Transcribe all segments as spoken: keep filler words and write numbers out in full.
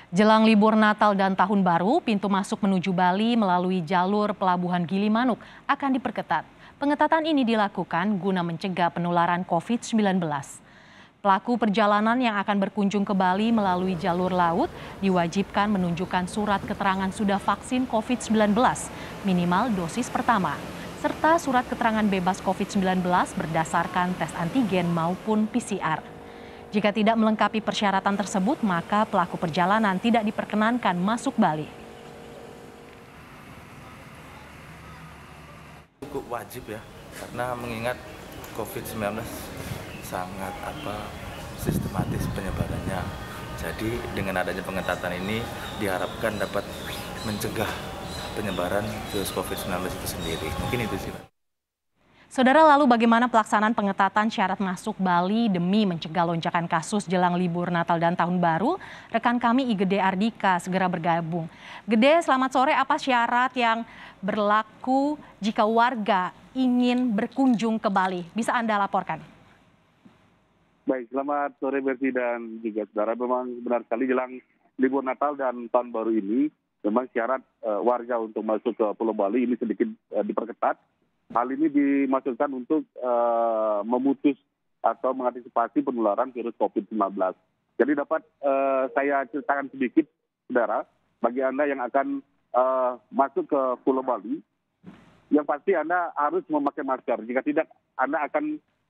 Jelang libur Natal dan Tahun Baru, pintu masuk menuju Bali melalui jalur Pelabuhan Gilimanuk akan diperketat. Pengetatan ini dilakukan guna mencegah penularan covid sembilan belas. Pelaku perjalanan yang akan berkunjung ke Bali melalui jalur laut diwajibkan menunjukkan surat keterangan sudah vaksin covid sembilan belas, minimal dosis pertama, serta surat keterangan bebas covid sembilan belas berdasarkan tes antigen maupun P C R. Jika tidak melengkapi persyaratan tersebut, maka pelaku perjalanan tidak diperkenankan masuk Bali. Cukup wajib ya, karena mengingat covid sembilan belas sangat apa sistematis penyebarannya. Jadi dengan adanya pengetatan ini diharapkan dapat mencegah penyebaran virus covid sembilan belas itu sendiri. Mungkin itu sih, Pak. Saudara, lalu bagaimana pelaksanaan pengetatan syarat masuk Bali demi mencegah lonjakan kasus jelang libur Natal dan Tahun Baru? Rekan kami I Gede Ardika segera bergabung. Gede, selamat sore. Apa syarat yang berlaku jika warga ingin berkunjung ke Bali? Bisa Anda laporkan? Baik, selamat sore Berti dan juga saudara. Memang benar sekali jelang libur Natal dan Tahun Baru ini, memang syarat uh, warga untuk masuk ke Pulau Bali ini sedikit uh, diperketat. Hal ini dimaksudkan untuk uh, memutus atau mengantisipasi penularan virus covid sembilan belas. Jadi dapat uh, saya ceritakan sedikit, saudara, bagi Anda yang akan uh, masuk ke Pulau Bali, yang pasti Anda harus memakai masker. Jika tidak, Anda akan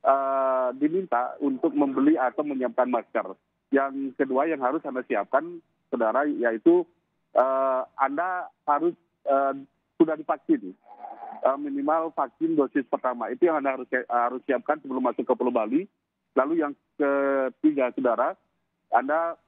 uh, diminta untuk membeli atau menyiapkan masker. Yang kedua yang harus Anda siapkan, saudara, yaitu uh, Anda harus uh, sudah divaksin. Minimal vaksin dosis pertama, itu yang Anda harus harus siapkan sebelum masuk ke Pulau Bali. Lalu yang ketiga, saudara, Anda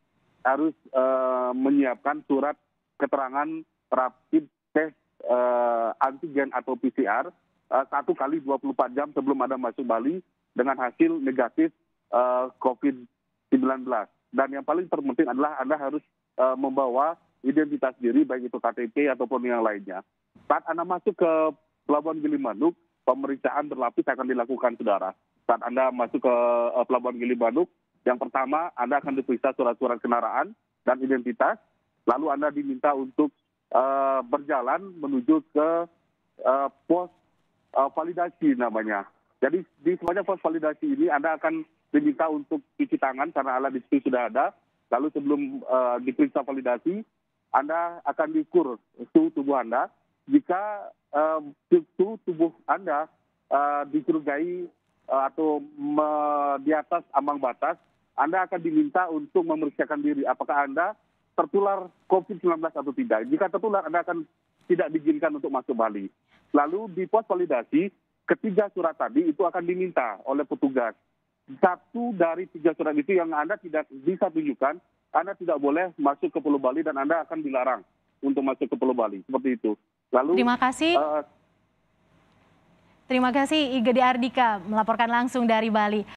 harus uh, menyiapkan surat keterangan rapid test uh, antigen atau P C R uh, satu kali dua puluh empat jam sebelum Anda masuk Bali dengan hasil negatif uh, covid sembilan belas. Dan yang paling terpenting adalah Anda harus uh, membawa identitas diri, baik itu K T P ataupun yang lainnya. Saat Anda masuk ke Pelabuhan Gilimanuk, pemeriksaan berlapis akan dilakukan, saudara. Saat Anda masuk ke Pelabuhan Gilimanuk, yang pertama Anda akan diperiksa surat-surat kendaraan dan identitas, lalu Anda diminta untuk uh, berjalan menuju ke uh, pos uh, validasi namanya. Jadi di semuanya pos validasi ini Anda akan diminta untuk cuci tangan karena alat di situ sudah ada. Lalu sebelum uh, diperiksa validasi, Anda akan diukur suhu tubuh Anda. Jika uh, suhu tubuh Anda uh, dicurigai uh, atau me, di atas ambang batas, Anda akan diminta untuk memeriksakan diri apakah Anda tertular covid sembilan belas atau tidak. Jika tertular, Anda akan tidak diizinkan untuk masuk Bali. Lalu di pos validasi, ketiga surat tadi itu akan diminta oleh petugas. Satu dari tiga surat itu yang Anda tidak bisa tunjukkan, Anda tidak boleh masuk ke Pulau Bali dan Anda akan dilarang untuk masuk ke Pulau Bali. Seperti itu. Lalu, Terima kasih. Uh, Terima kasih I Gede Ardika melaporkan langsung dari Bali.